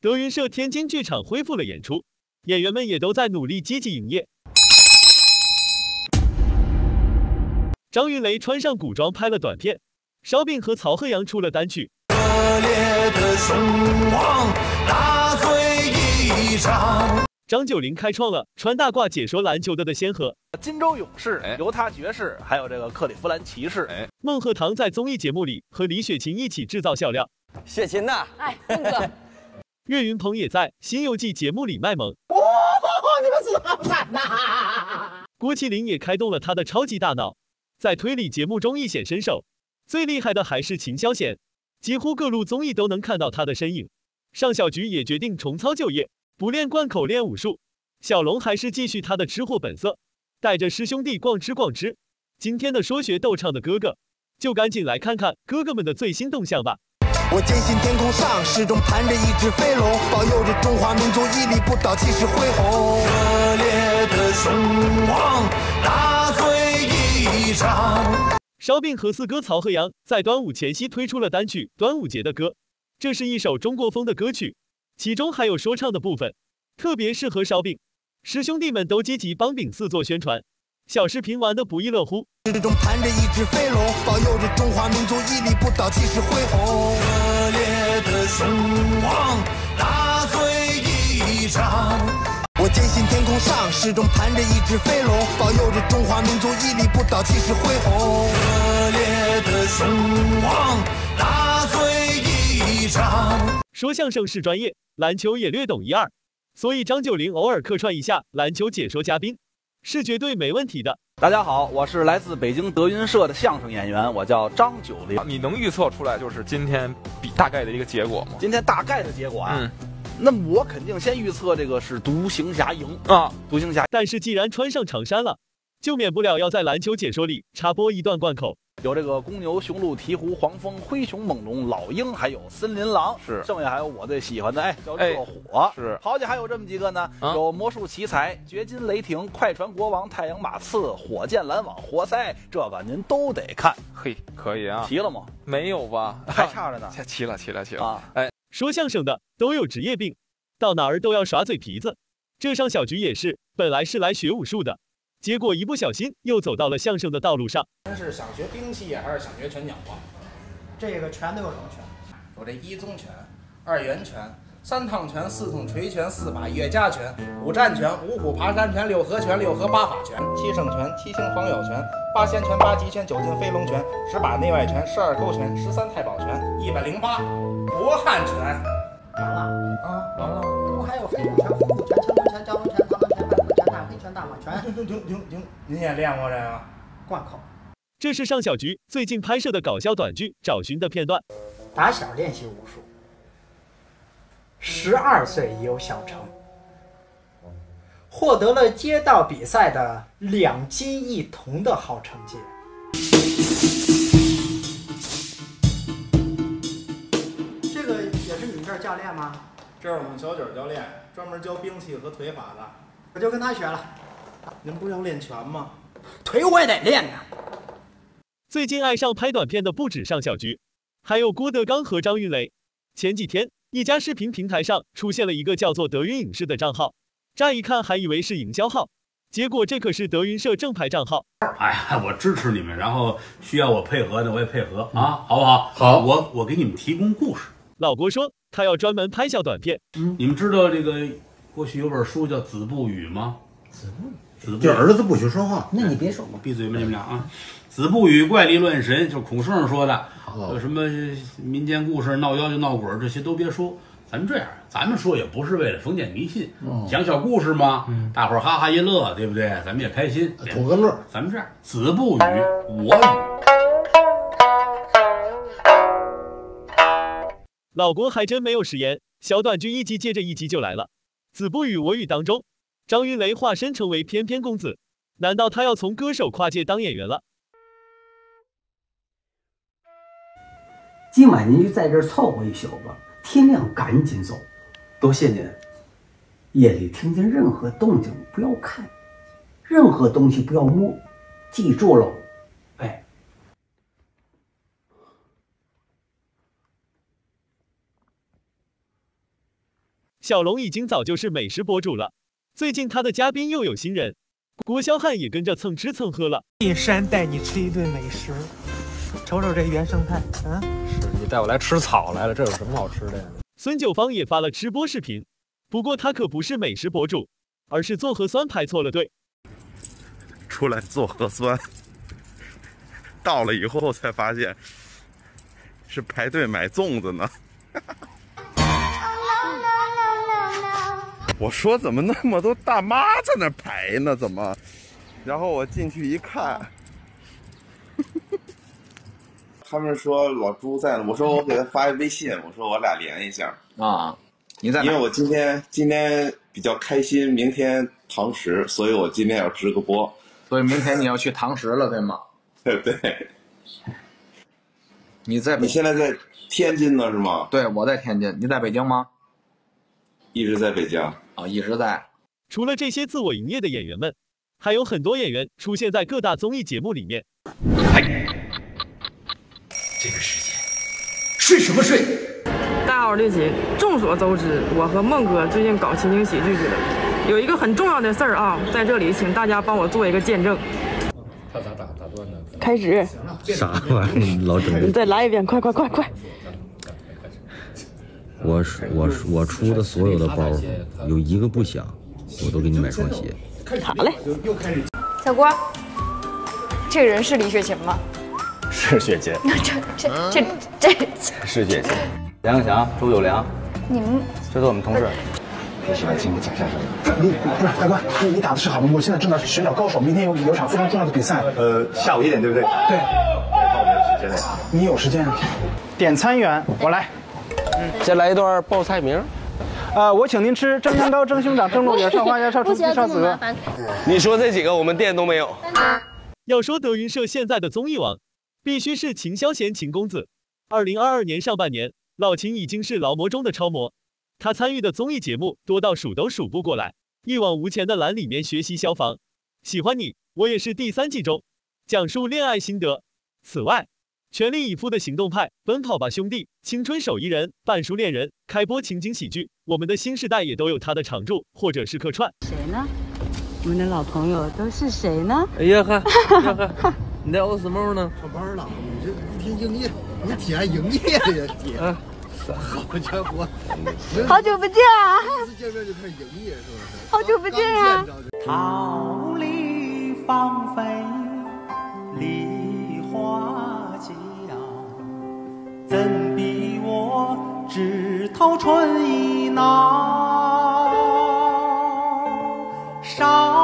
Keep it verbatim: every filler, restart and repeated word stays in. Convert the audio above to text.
德云社天津剧场恢复了演出，演员们也都在努力积极营业。张云雷穿上古装拍了短片，烧饼和曹鹤阳出了单曲。 热烈的雄黄大醉一场。 张九龄开创了穿大褂解说篮球的的先河。 金州勇士、哎、犹他爵士，还有这个克利夫兰骑士。哎， 孟鹤堂在综艺节目里和李雪琴一起制造笑料。 雪琴呐， 哎，孟哥。 岳云鹏也在《新游记》节目里卖萌。 哦，你们是好惨呐！ 郭麒麟也开动了他的超级大脑，在推理节目中一显身手。最厉害的还是秦霄贤，几乎各路综艺都能看到他的身影。尚小菊也决定重操旧业，不练贯口练武术。小龙还是继续他的吃货本色，带着师兄弟逛吃逛吃。今天的说学逗唱的哥哥，就赶紧来看看哥哥们的最新动向吧。 我坚信天空上始终盘着一只飞龙，保佑着中华民族屹立不倒，气势恢宏。热烈的雄黄大醉一场。 烧饼和四哥曹鹤阳在端午前夕推出了单曲《端午节的歌》，这是一首中国风的歌曲，其中还有说唱的部分，特别适合烧饼。师兄弟们都积极帮饼四做宣传，小视频玩得不亦乐乎。 始终盘着一只飞龙，保佑着中华民族屹立不倒，气势恢宏。热烈的雄黄大醉一场。我坚信天空上始终盘着一只飞龙，保佑着中华民族屹立不倒，气势恢宏。热烈的雄黄大醉一场。 说相声是专业，篮球也略懂一二，所以张九龄偶尔客串一下篮球解说嘉宾，是绝对没问题的。 大家好，我是来自北京德云社的相声演员，我叫张九龄。 你能预测出来就是今天比大概的一个结果吗？ 今天大概的结果啊，嗯，那么我肯定先预测这个是独行侠赢啊， 独行侠。 但是既然穿上长衫了，就免不了要在篮球解说里插播一段贯口。 有这个公牛、雄鹿、鹈鹕、黄蜂、灰熊、猛龙、老鹰，还有森林狼， 是， 剩下还有我最喜欢的，哎，叫热火， 哎、是。 好家还有这么几个呢，啊、有魔术奇才、掘金雷霆、快船国王、太阳马刺、火箭篮网、活塞，这个您都得看。 嘿，可以啊。 齐了吗？ 没有吧？ 还差着呢。 齐了，齐了，齐了。 啊， 哎， 说相声的都有职业病，到哪儿都要耍嘴皮子。这上小菊也是，本来是来学武术的。结果一不小心又走到了相声的道路上。 是想学兵器还是想学拳脚啊？ 这个拳都有什么拳？ 有这一宗拳、二元拳、三趟拳、四通锤拳、四把岳家拳、五战拳、五虎爬山拳、六合拳、六合八法拳、七圣拳、七星黄药拳、八仙拳、八极拳、九进飞龙拳、十把内外拳、十二勾拳、十三太保拳、一百零八罗汉拳。 完了啊，完了。 不还有飞虎拳、伏虎拳、青龙拳、蛟龙拳、螳螂拳、白虎拳、大黑拳、大蟒拳？ 停停停停停！您也练过这个？ 贯口。 这是尚小菊最近拍摄的搞笑短剧《找寻》的片段。 打小练习武术，十二岁已有小成，获得了街道比赛的两金一铜的好成绩。这个也是你们这儿教练吗？ 这是我们小九教练，专门教兵器和腿法的。 我就跟他学了。 您不是要练拳吗？ 腿我也得练呢。 最近爱上拍短片的不止尚小菊，还有郭德纲和张云雷。前几天，一家视频平台上出现了一个叫做德云影视的账号，乍一看还以为是营销号，结果这可是德云社正牌账号。 哎呀，我支持你们，然后需要我配合的我也配合啊，好不好？ 好， 我我给你们提供故事。 老郭说他要专门拍小短片。 嗯，你们知道这个过去有本书叫《子不语》吗？ 子不语，子就儿子不许说话。 那你别说， 我闭嘴吧，你们俩啊！子不语怪力乱神，就是孔圣说的，有什么民间故事、闹妖精、闹鬼这些都别说。咱们这样，咱们说也不是为了封建迷信，哦、讲小故事嘛，嗯、大伙儿哈哈一乐，对不对？咱们也开心， 图个乐。 咱们这样，子不语，我语。 老郭还真没有食言，小短剧一集接着一集就来了。子不语我语当中，张云雷化身成为翩翩公子，难道他要从歌手跨界当演员了？ 今晚您就在这儿凑合一宿吧，天亮赶紧走。 多谢您。 夜里听见任何动静不要看，任何东西不要摸，记住喽。哎。 小龙已经早就是美食博主了，最近他的嘉宾又有新人，郭霄汉也跟着蹭吃蹭喝了。 进山带你吃一顿美食，瞅瞅这原生态，嗯， 是你带我来吃草来了，这有什么好吃的呀？ 孙九芳也发了吃播视频，不过他可不是美食博主，而是做核酸排错了队。 出来做核酸，到了以后才发现是排队买粽子呢。我说怎么那么多大妈在那排呢？怎么？然后我进去一看，他们说老朱在呢。我说我给他发微信，我说我俩连一下啊。你在哪？ 因为我今天今天比较开心，明天堂食，所以我今天要直个播。 所以明天你要去堂食了，对吗？ 对对。 你在？ 你现在在天津呢是吗？ 对，我在天津。你在北京吗？ 一直在北京啊，一直在。 除了这些自我营业的演员们，还有很多演员出现在各大综艺节目里面。 这个时间睡什么睡？ 大家好，对不起。众所周知，我和孟哥最近搞情景喜剧去了，有一个很重要的事儿啊，在这里请大家帮我做一个见证。 他咋打打断呢？ 开始。 啥玩意儿，老整？ 你再来一遍，快快快快！ 我我我出的所有的包，有一个不响，我都给你买双鞋。 好嘞。 小郭，这个人是李雪琴吗？ 是雪琴。 这这这这是雪琴。梁永祥、周友良， 你们这是我们同事。 你喜欢听讲相声？你不是大哥，你你打的是好，我现在正在寻找高手，明天有有场非常重要的比赛。 呃，下午一点对不对？ 对。 那我没有时间了。 你有时间？点餐员，我来。 先来一段报菜名。 呃，我请您吃蒸年糕、蒸熊掌、蒸鹿眼、烧花鸭、烧雏鸡、烧子鹅。 你说这几个我们店都没有。 要说德云社现在的综艺王，必须是秦霄贤秦公子。二零二二年上半年，老秦已经是劳模中的超模，他参与的综艺节目多到数都数不过来。一往无前的蓝里面学习消防，喜欢你，我也是第三季中讲述恋爱心得。此外，全力以赴的行动派、奔跑吧兄弟、青春手艺人、半熟恋人、开播情景喜剧，我们的新时代也都有他的常驻或者是客串。 谁呢？我们的老朋友都是谁呢？ 哎呀呵，呀呵，你在欧斯梦呢？ 上班了，你这一天营业，你挺爱营业呀，姐。啊，好家伙， 好久不见啊！ 第一次见面就开始营业，是不是？ 好久不见啊！ 桃李芳菲，梨花娇，怎比我枝头春意闹？少